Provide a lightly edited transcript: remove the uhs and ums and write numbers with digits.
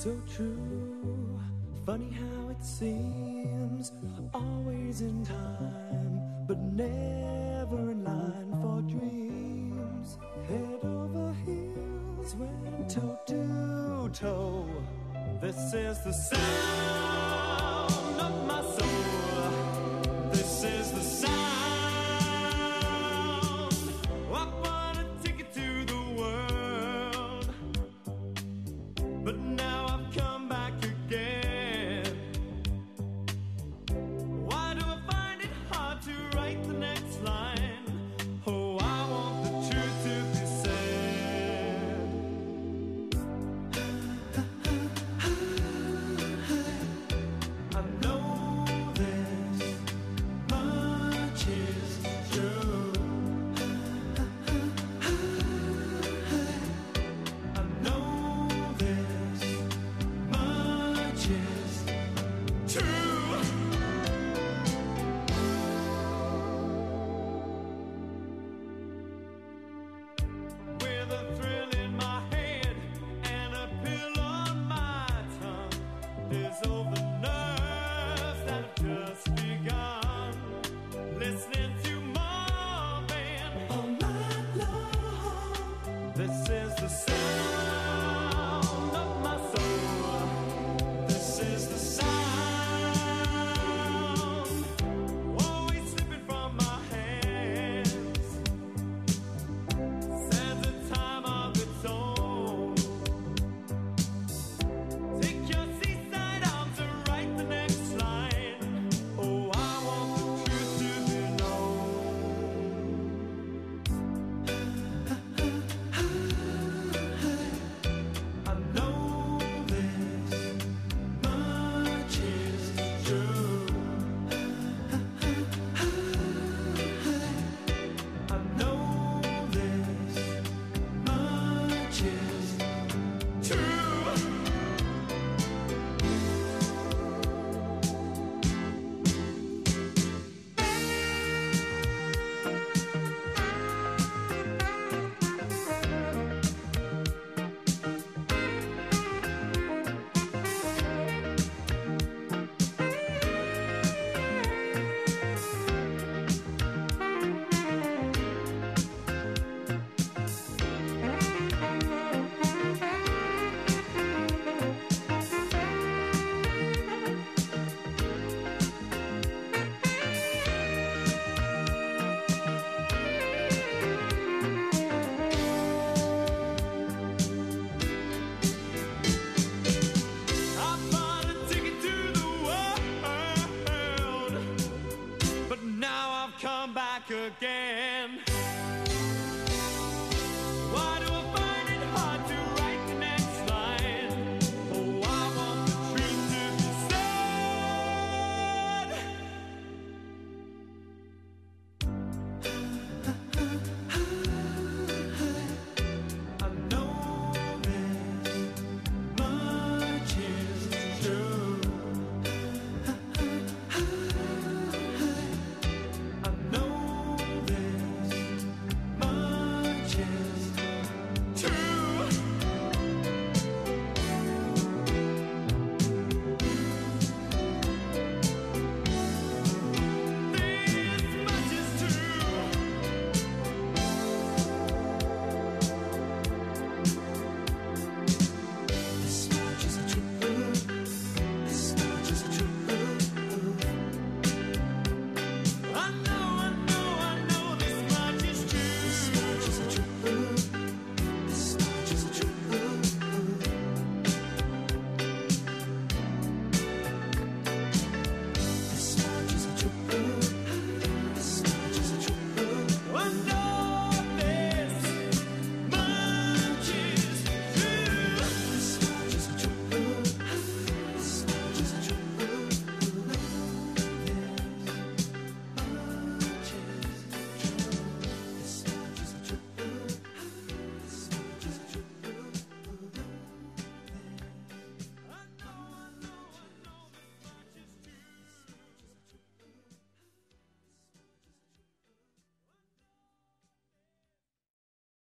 So true, funny how it seems, always in time, but never in line for dreams. Head over heels, went toe to toe. This is the sound of my soul. This is the sound. I bought a ticket to the world, but now I've come back again. Why do I find it hard to write the next line? Oh, I want the truth to be said. I know this much is true. I know this much is true. With a thrill in my head and a pill on my tongue, dissolve the nerves that have just begun. Listening to Marvin all night long. This is the sound of my soul. This is the sound, always slipping from my hands. Says a time of its own. Take your seaside arms and write the next line. Oh, I want the truth to be known. I know this much is true. I know this much is true. I bought a ticket to the world, but now I've come back again.